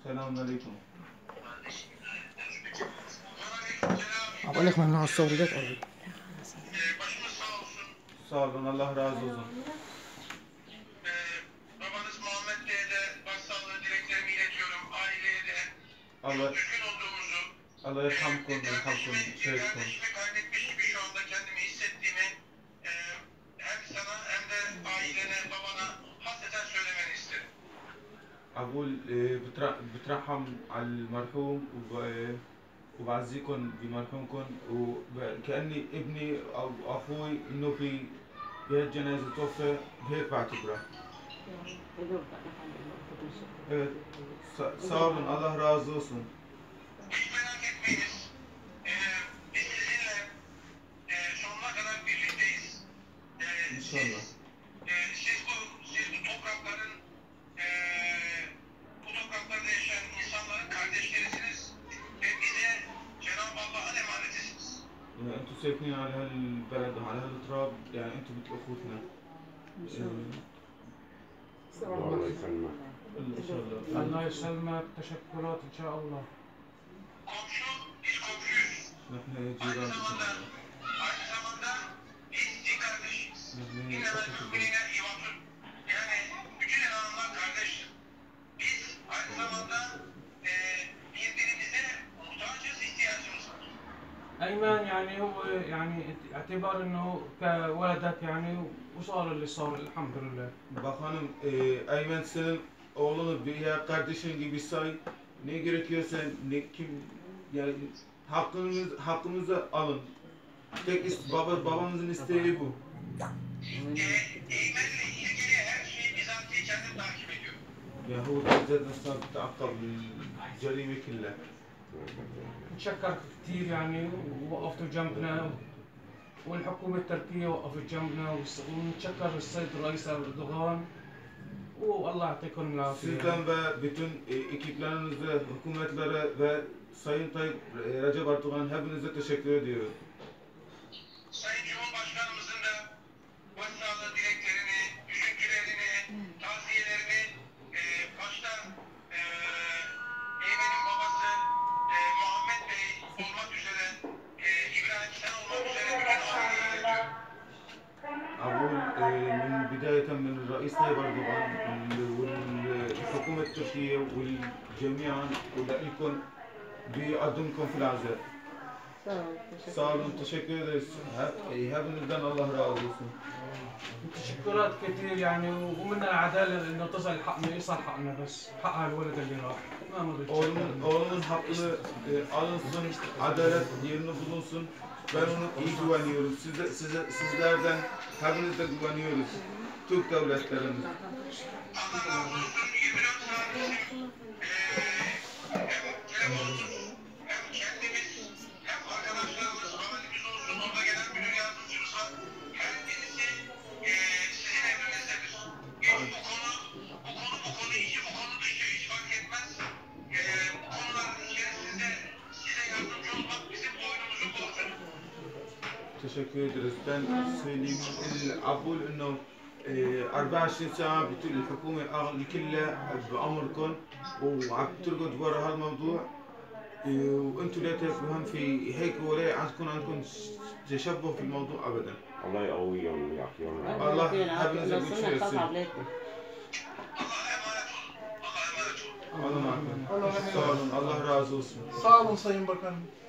Selamünaleyküm. أقول من الصور جت قريب. Başımız sağ olsun. Sağ olun, Allah razı olsun. Babanız Muhammed Bey'e de başsağlığı dileklerimi iletiyorum. Aileye de Allah üzgün olduğumuzu, Allah yerhamkum, şehit olun. kardeşimi kaybetmiş gibi şu anda kendimi hissettiğimi hem sana hem de ailene, babana hasreten söylemeni isterim. أقول بترحم على المرحوم وبعزيكم بمرحومكم وكأني ابني أو أخوي إنه في بهالجنازة توفى هيك بعتبره. Evet, sağ olun, Allah razı olsun. Hiç merak etmeyiniz. Biz sizinle sonuna kadar birlikteyiz. İnşallah. Siz bu toprakların bu topraklarda yaşayan insanların kardeşlerisiniz ve bize Cenab-ı Allah'ın emanetisiniz. يعني انتم ساكنين على هالبلد وعلى هالتراب يعني انتم مثل اخوتنا. الله يسلمك. ان شاء الله. الله يسلمك تشكرات إن شاء الله. Komşu, biz komşuyuz. نحن Aynı جيران. zamanda biz din kardeşiz. نحن İnnemel اخوة. müminine ivatun. Yani bütün inananlar kardeştir. Biz aynı zamanda birbirimize muhtacız, ihtiyacımız var. أيمن يعني هو يعني اعتبار إنه كولدك يعني وصار اللي صار الحمد لله. Bak hanım, Eymen senin oğlunu veya kardeşin gibi say. Ne gerekiyorsa ne kim yani hakkımızı alın. Babamızın isteği bu. Eymen'le ilgili her şeyi bizatihi kendim takip ediyorum. يا هو جد صار تعقب الجريمة كلها. نتشكرك كثير يعني ووقفتوا جنبنا والحكومة التركية وقفت جنبنا ونتشكر السيد الرئيس أردوغان والله يعطيكم العافية. Sizden ve bütün ekiplerinize, hükümetlere ve Sayın Tayyip Recep Erdoğan hepinize teşekkür ediyorum. Sayın Cumhurbaşkanımızın da başsağlığı dileklerini, üzüntülerini, tavsiyelerini başta Eymen'in babası Muhammed Bey olmak üzere, İbrahim sen olmak üzere bütün aileye iletiyorum. أقول من بداية من الرئيس طيب أردوغان والحكومة التركية والجميعا ولكم بيقدمكم في العزاء. Sağ olun, teşekkür ederiz. Hepinizden Allah razı olsun. تشكرات كثير يعني ومن العدالة إنه تصل حقنا يصل حقنا بس حق هالولد اللي راح ما مضيت. Oğlumun hakkını alınsın, adalet yerine bulunsun. Ben ona iyi güveniyorum. Sizlerden hepinizden güveniyoruz. Türk devletlerimiz. Allah razı olsun. 24 saat bizim hem telefonumuz hem kendimiz hem arkadaşlarımız, valimiz olsun, orada gelen müdür yardımcımız var. Her birisi sizin emrinizdedir. Bu konu içi, bu konu dışı hiç fark etmez. Bu konuların içerisinde size yardımcı olmak bizim boynumuzun borcudur. Teşekkür ederiz. Ben söyleyeyim. أقول إنه 24 ساعة بتقول الحكومة كلها بأمركم وعم ترقد ورا هالموضوع وانتم لا تفهم في هيك ولا عندكم تشبه في الموضوع ابدا. الله يقويهم ويعافيهم. Allah hepinize güç versin. Allah'a emanet olun. Allah'a emanet olun. Sağ olun. Allah razı olsun. Sağ olun Sayın Bakanım.